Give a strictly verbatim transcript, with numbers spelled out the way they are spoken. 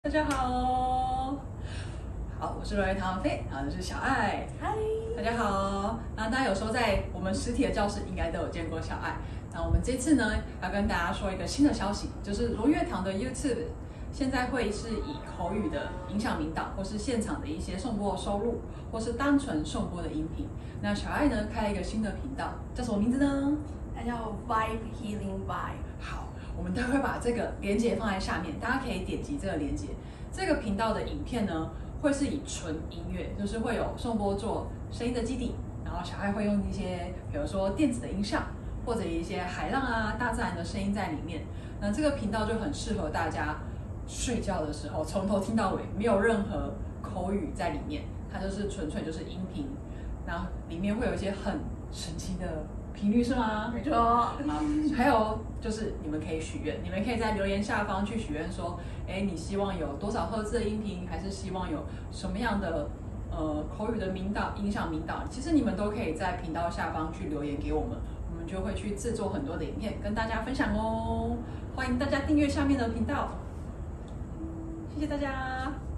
大家好，好，我是罗瑞唐飞，然后这是小爱， 嗨， 大家好。那大家有时候在我们实体的教室应该都有见过小爱。那我们这次呢，要跟大家说一个新的消息，就是罗月堂的 YouTube 现在会是以口语的影响引导，或是现场的一些颂钵收录，或是单纯颂钵的音频。那小爱呢，开了一个新的频道，叫什么名字呢？ 它叫 Vibe Healing Vibe。 好，我们待会把这个连结放在下面，大家可以点击这个连结。这个频道的影片呢，会是以纯音乐，就是会有颂钵做声音的基底，然后小爱会用一些，比如说电子的音效，或者一些海浪啊、大自然的声音在里面。那这个频道就很适合大家睡觉的时候，从头听到尾，没有任何口语在里面，它就是纯粹就是音频，然后里面会有一些很神奇的频率，是吗？ 没错。 好，还有就是你们可以许愿，你们可以在留言下方去许愿说，哎，你希望有多少赫兹的音频，还是希望有什么样的呃口语的引导、影响引导？其实你们都可以在频道下方去留言给我们，我们就会去制作很多的影片跟大家分享哦。欢迎大家订阅下面的频道，谢谢大家。